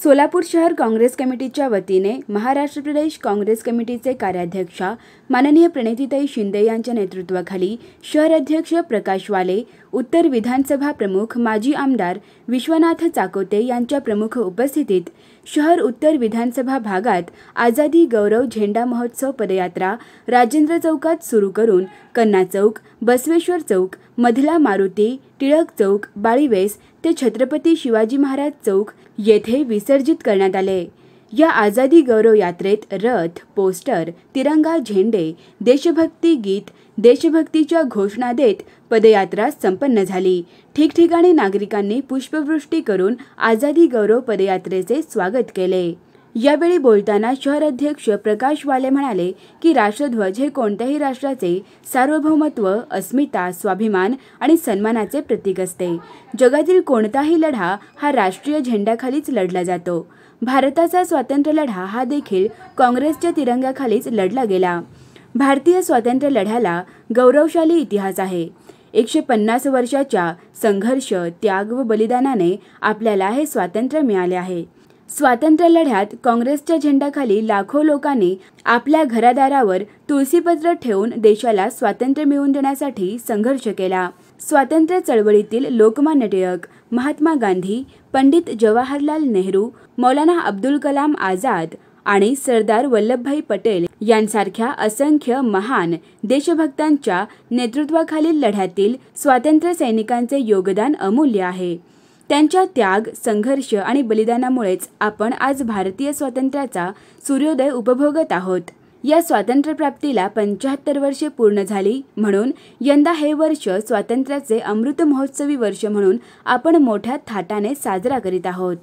सोलापूर शहर काँग्रेस कमिटीच्या वतीने महाराष्ट्र प्रदेश काँग्रेस कमिटीचे कार्याध्यक्षा माननीय प्रणितीताई शिंदे यांच्या नेतृत्वाखाली शहर अध्यक्ष प्रकाश वाले, उत्तर विधानसभा प्रमुख माजी आमदार विश्वनाथ चाकोते यांच्या प्रमुख उपस्थितीत शहर उत्तर विधानसभा भागात आझादी गौरव झेंडा महोत्सव पदयात्रा राजेंद्र चौकात सुरू करून कन्ना चौक, बसवेश्वर चौक, मधला मारुती, टिळक चौक, बाळीवेस ते छत्रपती शिवाजी महाराज चौक येथे विसर्जित करण्यात आले। या आझादी गौरव यात्रेत रथ, पोस्टर, तिरंगा, झेंडे, देशभक्ती गीत, देशभक्तीच्या घोषणा देत पदयात्रा संपन्न झाली। ठिकठिकाणी नागरिकांनी पुष्पवृष्टी करून आझादी गौरव पदयात्रेचे स्वागत केले। यावेळी बोलताना शहर अध्यक्ष प्रकाश वाले म्हणाले की राष्ट्रध्वज हे कोणत्याही राष्ट्राचे सार्वभौमत्व, अस्मिता, स्वाभिमान आणि सन्मानाचे प्रतीक असते। जगातील कोणताही लढा हा राष्ट्रीय झेंड्याखालीच लढला जातो। भारताचा स्वातंत्र्य लढा हा देखील काँग्रेसच्या तिरंग्याखालीच लढला गेला। भारतीय स्वातंत्र्य लढ्याला गौरवशाली इतिहास आहे। 150 वर्षाच्या संघर्ष, त्याग व बलिदानाने आपल्याला हे स्वातंत्र्य मिळाले आहे। स्वातंत्र्य लढ्यात काँग्रेसच्या झेंड्याखाली लाखो लोकांनी आपल्या घरादारावर तुळशीपत्र ठेवून देशाला स्वातंत्र्य मिळवून देण्यासाठी संघर्ष केला। स्वातंत्र्य चळवळीतील लोकमान्य टिळक, महात्मा गांधी, पंडित जवाहरलाल नेहरू, मौलाना अब्दुल कलाम आझाद आणि सरदार वल्लभभाई पटेल यांसारख्या असंख्य महान देशभक्तांच्या नेतृत्वाखालील लढ्यातील स्वातंत्र्य सैनिकांचे योगदान अमूल्य आहे। त्यांच्या त्याग, संघर्ष आणि बलिदानामुळेच आपण आज भारतीय स्वातंत्र्याचा सूर्योदय उपभोगत आहोत। या स्वातंत्र्यप्राप्तीला 75 वर्षे पूर्ण झाली, म्हणून यंदा हे वर्ष स्वातंत्र्याचे अमृत महोत्सवी वर्ष म्हणून आपण मोठ्या थाटाने साजरा करीत आहोत।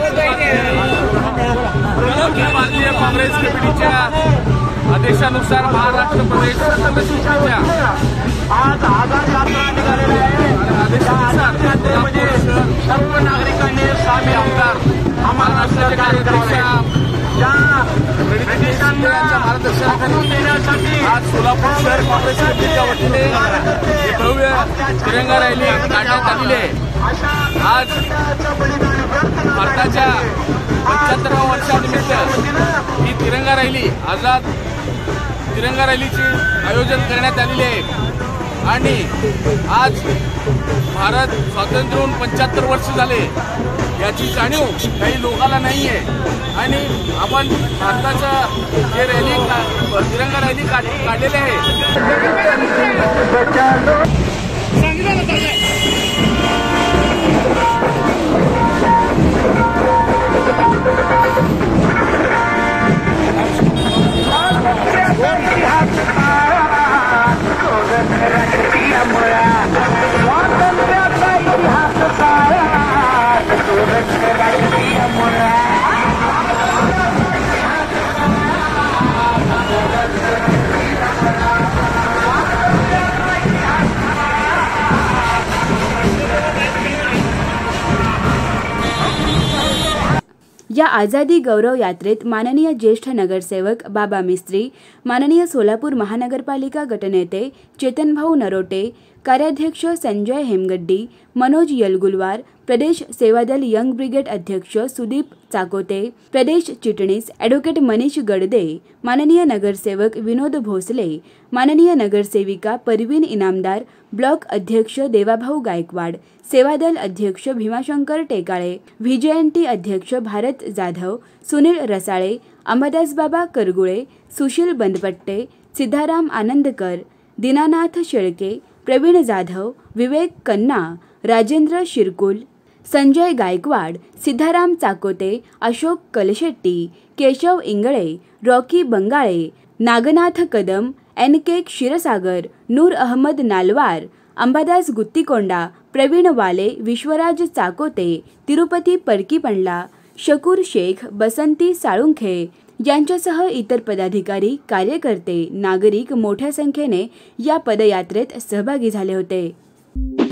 भारतीय काँग्रेस कमिटीच्या आदेशानुसार महाराष्ट्र प्रदेश कमिटीच्या आज आझाद यात्रा निघालेली आहे। सर्व नागरिकांनी सामी आमदार महाराष्ट्राचे कार्याध्यक्ष देण्यासाठी आज सोलापूर शहर काँग्रेस कमिटीच्या वतीने भव्य तिरंगा रॅली काढण्यात आलेली आहे। आज भारताच्या 75व्या वर्षानिमित्त ही तिरंगा रॅली आझाद तिरंगा रॅलीचे आयोजन करण्यात आलेले आहे आणि आज भारत स्वातंत्र्य होऊन 75 वर्ष झाले याची जाणीव काही लोकांना नाही आहे आणि आपण भारताच्या हे रॅली तिरंगा रॅली काढलेली आहे। या आझादी गौरव यात्रेत माननीय ज्येष्ठ नगरसेवक बाबा मिस्त्री, माननीय सोलापूर महानगरपालिका गटनेते चेतनभाऊ नरोटे, कार्याध्यक्ष संजय हेमगड्डी, मनोज यलगुलवार, प्रदेश सेवादल यंग ब्रिगेड अध्यक्ष सुदीप चाकोते, प्रदेश चिटणीस ॲडव्होकेट मनीष गडदे, माननीय नगरसेवक विनोद भोसले, माननीय नगरसेविका परवीन इनामदार, ब्लॉक अध्यक्ष देवाभाऊ गायकवाड, सेवादल अध्यक्ष भीमाशंकर टेकाळे, व्हीजेएनटी अध्यक्ष भारत जाधव, सुनील रसाळे, अंबादास बाबा करगुळे, सुशील बंदपट्टे, सिद्धाराम आनंदकर, दीनानाथ शेळके, प्रवीण जाधव, विवेक कन्ना, राजेंद्र शिरकुल, संजय गायकवाड, सिद्धाराम चाकोते, अशोक कलशेट्टी, केशव इंगळे, रॉकी बंगाळे, नागनाथ कदम, NK क्षीरसागर, नूर अहमद नालवार, अंबादास गुत्तीकोंडा, प्रवीण वाले, विश्वराज चाकोते, तिरुपती परकीपंडला, शकूर शेख, बसंती साळुंखे यांच्यासह इतर पदाधिकारी, कार्यकर्ते, नागरिक मोठ्या संख्येने या पदयात्रेत सहभागी झाले होते।